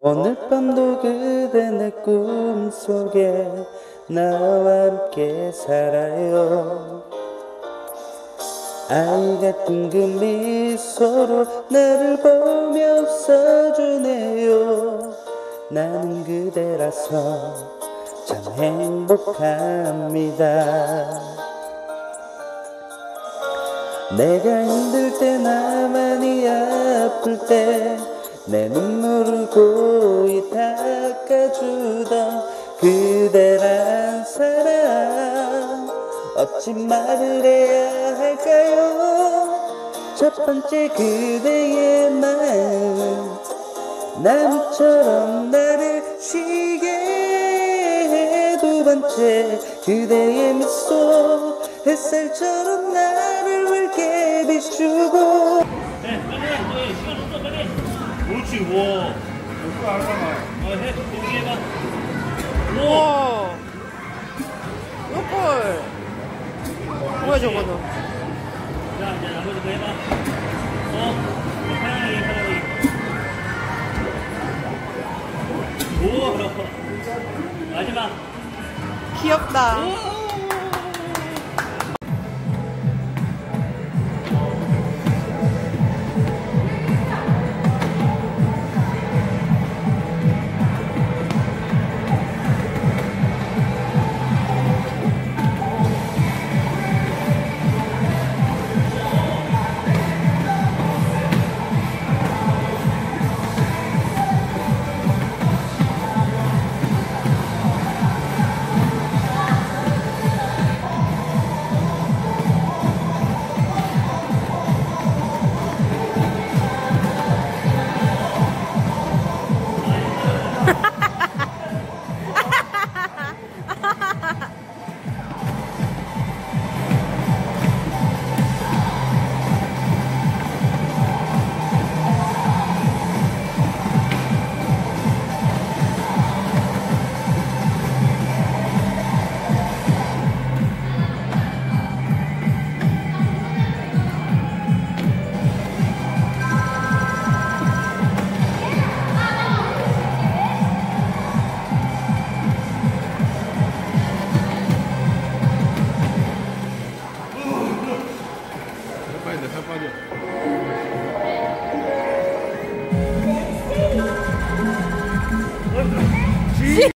오늘 밤도 그대 내 꿈속에 나와 함께 살아요. 아이 같은 그 미소로 나를 보며 웃어주네요. 나는 그대라서 참 행복합니다. 내가 힘들 때 나만이 아플 때 내 눈물을 고이 닦아주던 그대란 사람 어찌 말을 해야 할까요? 첫 번째 그대의 마음 나무처럼 나를 쉬게 해. 두 번째 그대의 미소 햇살처럼 나를 붉게 비추고. 네, 빨리 시간 없어 빨리. 그렇지, 와. 그거 알잖아. 해, 여기 해봐. 우와. 몇골 뭐야 저거는. 자, 이제 나머지 거 해봐. 편안하게. 오, 마지막. 귀엽다. 오.